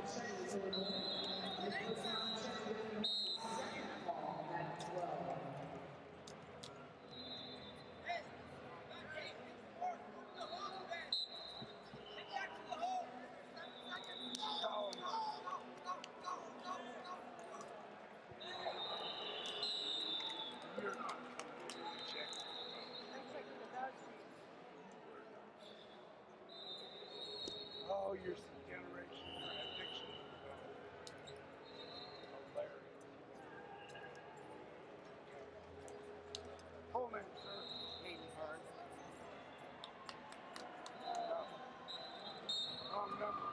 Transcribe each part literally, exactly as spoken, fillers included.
Oh, you're some generation addiction. Hilarious. Full name, sir. Hayden Hart. No. Wrong number.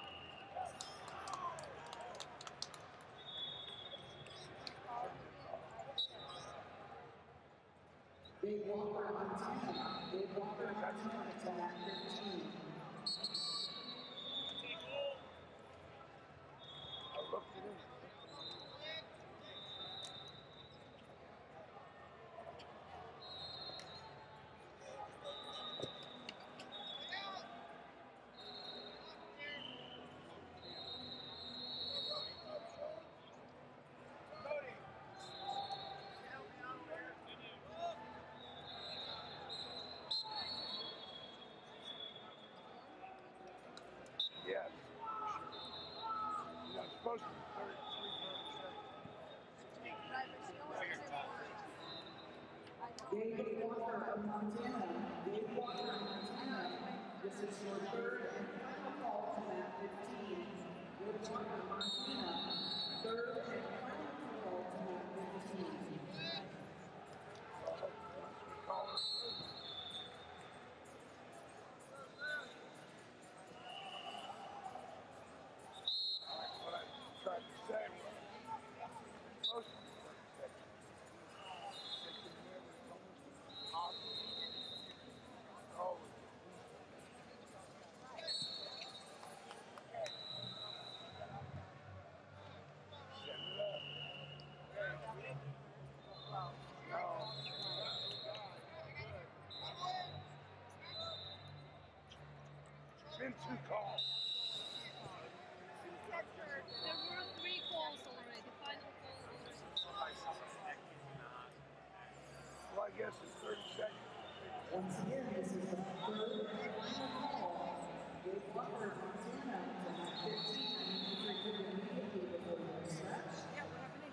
Dave Walker on ten. Dave Walker on ten to that fifteen. I looked it in. Yes. You're not supposed to be thirty-three, thirty-six. Dave Walker of Montana. Dave Walker of Montana. This is your third and final call to that fifteen. Dave Walker of Montana. Third and final call to that fifteen. Once we call it. What I tried to say was, most of the work that they can never almost impossible. Oh, set it up. No. It's been two calls. There were three calls already, the final call was... Well, I guess it's thirty seconds. Once again, this is the third and final call. Dave Walker of Montana to that fifteen. I need you to report immediately before the stretch. Yeah, what happened?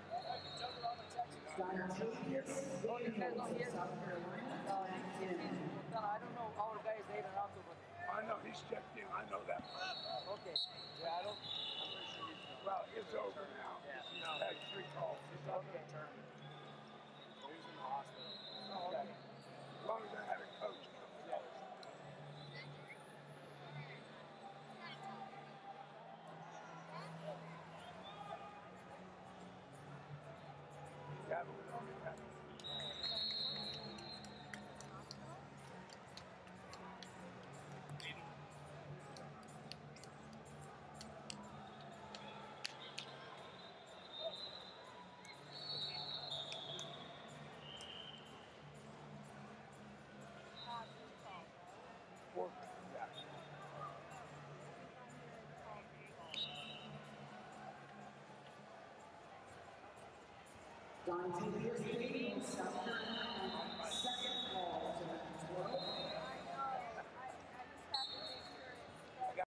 Dontavius Daniels of South Carolina to that ten. No, I don't know how the guys ate it out to, but... I know he's checked in. I know that. Okay. Yeah, I don't... I'm pretty sure he's... Well, it's over now. Yeah. He's had three calls. He's not Okay. going to turn. He's in the hospital. Oh, okay. As long as I had a coach come. Yeah. Yeah, but we don't get that. Four, yeah. Dontavius Daniels, South Carolina.